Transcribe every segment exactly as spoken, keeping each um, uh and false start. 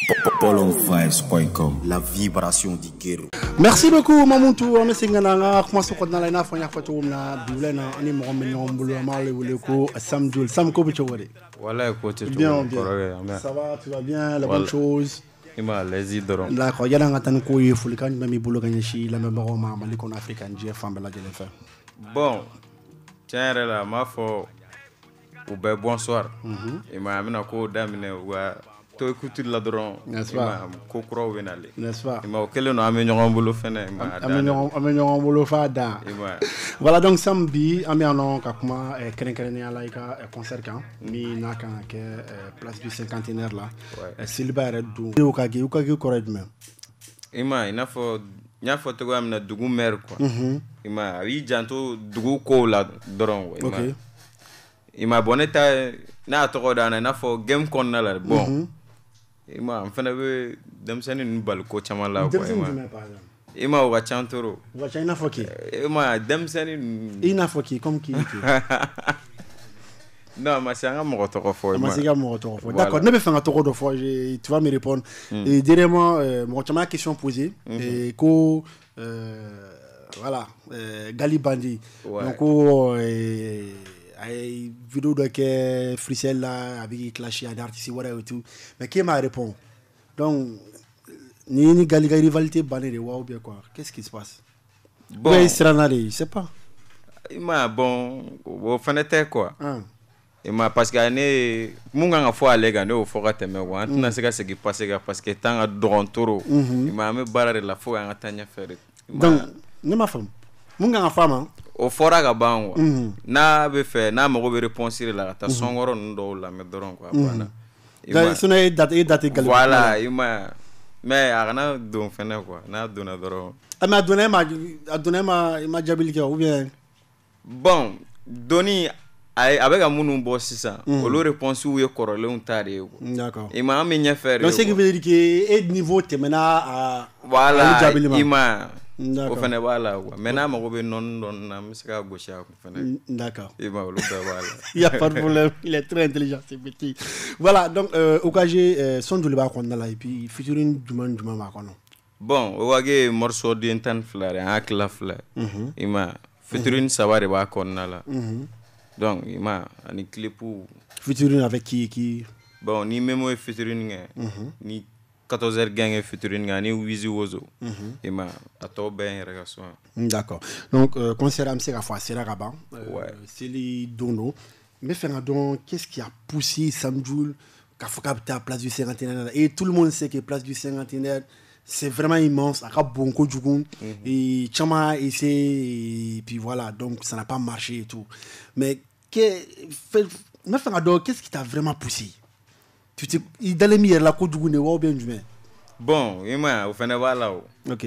Polonvibes point com, la vibration du Guéro. Merci beaucoup Mamoutou, on est singananga comment se connaît la fois photo na biblena ani mo mignon bulu amale wule ko samdul sam ko bicho wori. Voilà côté tout. Bien, bien. Ça va, tu vas bien, la bonne chose. Ima les idron. D'accord, yana ngatan ko yeful kan mami bulu ganyeshi la même baro ma mali kon africain G F la jele fa. Bon. Tiens là, ma fo ou ben bonsoir. Et ma amena ko damine wa to écouter la dron. N'est-ce pas? Ko kro wenale. N'est-ce pas? Et ma okele no amenyon bulu fene ma da. Amenyon amenyon bulu fa da. Voilà donc samedi amenyon ka kuma kren kren ya laika concert kan mi na kan ke place du cinquantenaire là. Silbare du. O ka ge o ka ge correct même. Ima ina fo nya fo to amna dugu mer quoi. Ima wi janto dugu ko la dron. OK. Ima boneta na to ko dana na fo game kon na la bon. Ima am fana be dem seni nu bal ko chama la ko ima. Ima wa chantoro. Wa china foki. Ima dem seni ina foki comme qui. Non, mais c'est un mot de fo. Mais c'est un mot de fo. D'accord, ne me fais un tour de fo, tu vas me répondre. Et dernièrement moi tu m'as question posée et ko voilà, Galibandi. Donc ay vidéo de que Frissel là avec clashé à d'artiste voilà et tout mais qui m'a répondu donc ni ni gali gali rivalité banné de ou bien quoi qu'est-ce qui se passe bon ouais, je sais pas il m'a bon au fenêtre quoi il m'a parce que né munga nga fo aller gane au fora teme wa antuna seka ce qui passe parce que tant à drontoro il m'a me barrer la fo nga tanya faire donc ne ma femme munga nga femme o fora ga banwa na be fe na mo be réponse la ta songoro ndo la me doron quoi bana da suna date date gal voilà ima mais arna don fene quoi na dona doron ama dona ma dona ma ma jabilité ou bien bon doni ay avec amunu bo sisa o lo réponse ou ye korole un tare d'accord ima amenya faire donc ce qui veut dire que et niveau temena à voilà ima o fene wala maintenant ma gobe non non na misika gosha ko fene d'accord et ba lo da wala il y a pas de problème il est très intelligent c'est petit voilà donc euh, O K G son dule ba kon la et puis featuring duman duman ma kono bon o wage morceau de intan flare en akla flare ima featuring sabare ba kon la donc ima ani clip featuring avec qui qui bon ni memo featuring ni quatorze heures gang featuring ngani Wizi Wozo et ma ato ben relation d'accord donc euh, concert am sera fois sera raban c'est les dono mais faire donc qu'est-ce qui a poussé Samdjoul ka fokapta place du cinquantenaire et tout le monde sait que place du cinquantenaire c'est vraiment immense aka bonko djugun et chama et c'est et puis voilà donc ça n'a pas marché et tout mais que mais faire donc qu'est-ce qui t'a vraiment poussé tu te dans les meilleurs la ko djugune wa bien du bon ima o fene wala o OK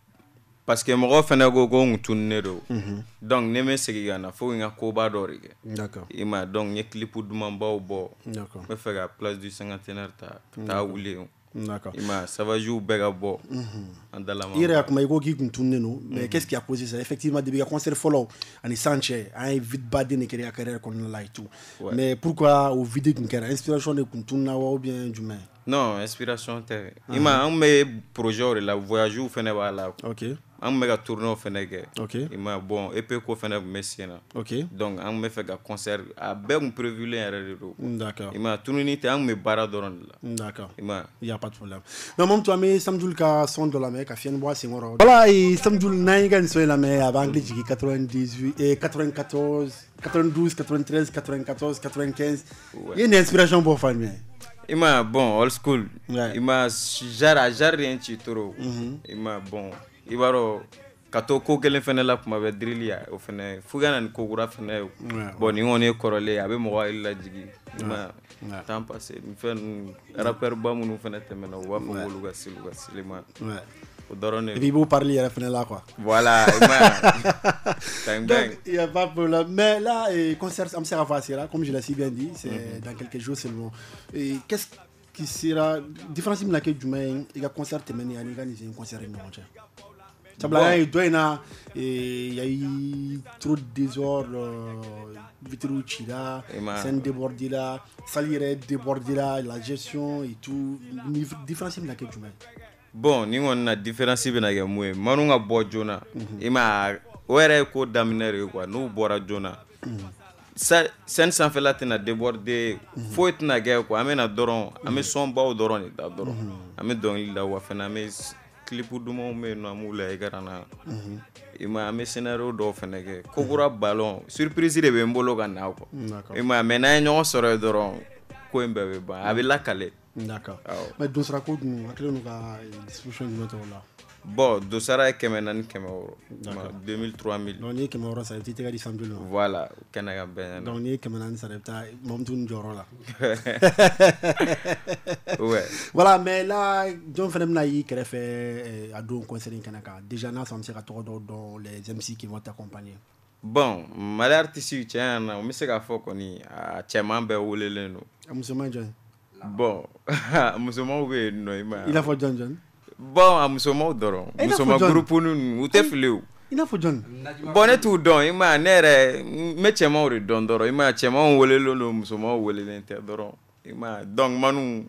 parce que mo fene go go ntunne do donc ne me segi gana fo nga ko ba do rege d'accord ima donc nye clip du mamba o bo d'accord me faire place du cinquantenaire ta ta wuli d'accord ima ça va jouer bega bo andala il y a comme go ki ntunne no mais qu'est-ce qui a causé ça effectivement depuis concert follow ani Sanchez a vite badé ne créer carrière comme là et tout mais pourquoi au vidéo qu'on créer inspiration de ntunna ou bien du mais non inspiration te ima on me projet la voyage ou fene wala OK on me ga tourner fene ke OK ima bon et peu ko fene messiena OK donc on me fait ga concert a be on prévu les erreurs d'accord ima tourner te on me bara doron la d'accord ima il y a pas de problème non mon toi mais Samdjoul ka son de la mer ka fien bois singoro voilà et Samdjoul naïgan so la mer avant anglais qui quatre-vingt-dix-huit et quatre-vingt-quatorze quatre-vingt-douze quatre-vingt-treize quatre-vingt-quatorze quatre-vingt-quinze il y a une inspiration pour faire mais ima bon old school ima jara jara rien chitoro ima bon ibaro kato ko gelen fene la kuma be drilia o fene fugana ko gura fene bon ni on e korole abe mo wa illa jigi ima temps passé mi fen rapper ba munu fene temena wa fo luga siluga silima o dorone et puis vous parlez à la fene là quoi voilà ima time donc il y a pas de problème mais là et concert am sera facile là comme je l'ai si bien dit c'est mm-hmm. dans quelques jours seulement et qu'est-ce qui sera différence de laquelle du main il y a concert temena il y a un concert non il y a eu trop de désordre, vitrou chira, scène débordée là, salière débordée là, la gestion et tout. Différence est laquelle tu mets? Bon, ni on a différence bien avec moi. Manunga bo jona. Ima were ko daminere quoi. Nous bora jona. Ça scène sans fait là tena débordé. Faut être na guerre quoi. Amena doron, ame son ba doron da doron. Ame don la wa fena ame clip du mo me no amula egarana. Ima ame scénario do feneke. Kokura ballon. Surprise de be mbolo kana ko. Ima mena nyon soro doron. Ko mbebe ba. Avec la calée. D'accord. Mais donc ça raconte nous à quelle nous a distribution de notre là. Bon, donc ça a kemenan kemero. deux mille trois mille. Donc ni kemero ça était égal cent mille. Voilà, Canada ben. Donc ni kemenan ça était même tout njoro là. Ouais. Voilà, mais là John Fenem Naï qui a fait à deux concerts en Canada. Déjà là ça me sert trop dans les M C qui vont t'accompagner. Bon, mal artiste tiens, on me sait qu'à faut qu'on y a tellement be wolele no. Amusement John. Bon, amusement oui no ima. Il a fait John John. Bon, amusement doron. Amusement groupe nous ou te filé. Il a fait John. Bon et tout don ima nere me chema ori don doron ima chema wolele no amusement wolele inter doron. Ima donc manu.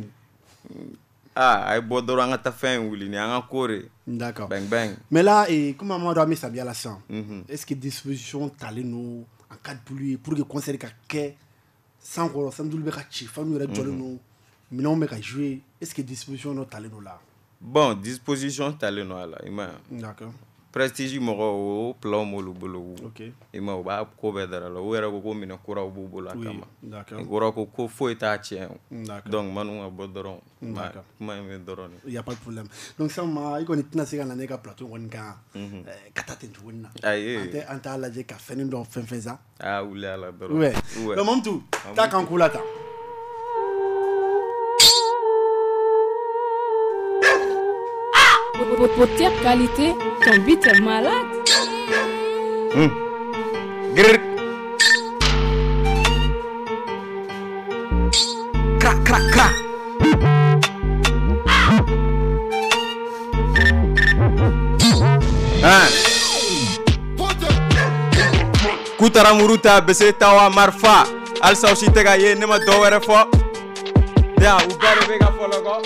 Ah, ay bo doron ata fin wuli ni anga kore. D'accord. Bang bang. Mais là et comment on doit mettre ça bien la sang. Est-ce que disposition talé nous en cas de pluie pour que concert ka sans quoi sans doule beka chi famille ra jole no minon meka jouer est-ce que disposition no talé nous là? Bon, disposition talé nous là, ima. D'accord. Prestige mo o plan mo lu bolo. OK. Ima ba ko be dara lo wera ko ko mina kura o bubu la kama. D'accord. Kura ko ko foi ta tien. D'accord. Donc manu a bodoron. D'accord. Ma me doron. Il y a pas de problème. Donc ça ma iko ni tina sega na nega plateau on ka katata njuna. Aye. Ante anta la je ka feni do fen fenza. Ah oule ala doron. Ouais. Le mom tout. Ta kan kulata. Pour quelle qualité ton beat est malade? Hum. Grrr. Crac, crac, crac. Ah. Kutara muruta bese tawa marfa. Al sauci tega ye nema dowere fo. Ya ubare vega fologo.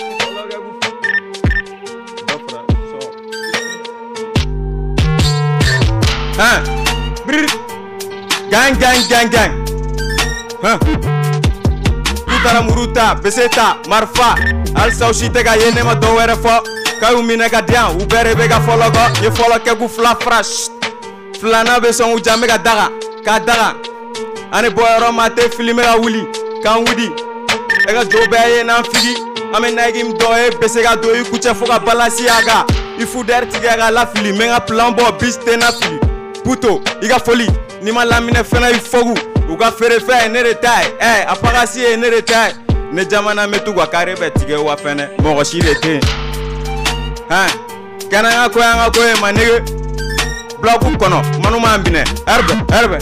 Hein? Brrr. Gang, gang, gang, gang. Hein? Kutara muruta, beseta, marfa. Al sauci tega ye nema dowere fo. Kayu minega dian, ubere vega fologo. Ye folo ke gu fla frash. Flana beson u jamega daga, ka daga. Ane boyoro mate filmera wuli, kan wudi. Ega jobe ye nan figi. Ame naigim doe besega doi kuche foka balasi aga. Ifu der tigera la fili, menga plan bo bis tena fili. Puto, iga foli, ni ma lamine fena ifogu. Uga fere fe ne retai, eh, apagasi e ne retai. Ne jamana metu gwa karebe tige wa fene, mogo shirete. Hein, kana nga ko nga ko e manege. Bloku kono, manu mambine, herbe, herbe.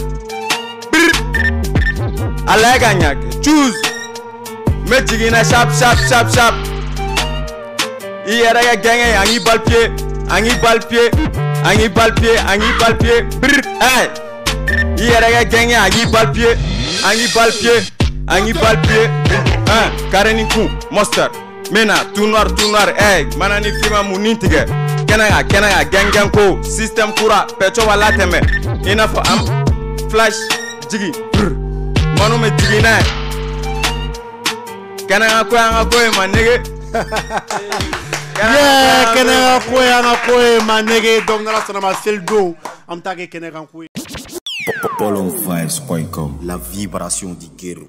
Alega nyak, choose. Me jigina sharp, sharp, sharp, sharp. Iyere genge, angi balpied, angi balpied. Angi balpied, angi balpied, brrr, hey. Iyere genge, angi balpied, angi balpied, angi balpied. Hein, kareniku, monster. Mena, tout noir, tout noir, hey. Manani fima munintige. Kenaga, kenaga, gang gang ko. System kura, pecho wala teme. Enough am flash, jigi, brrr. Manu me jigi na. Kenaga ko anga ko ma nigga. Yeah, Kenega Koué, Anga Koué, Manege, donc dans la sonama, c'est le go. En tant que Kenega Koué. Polonvibes point com, la vibration du Guerrero.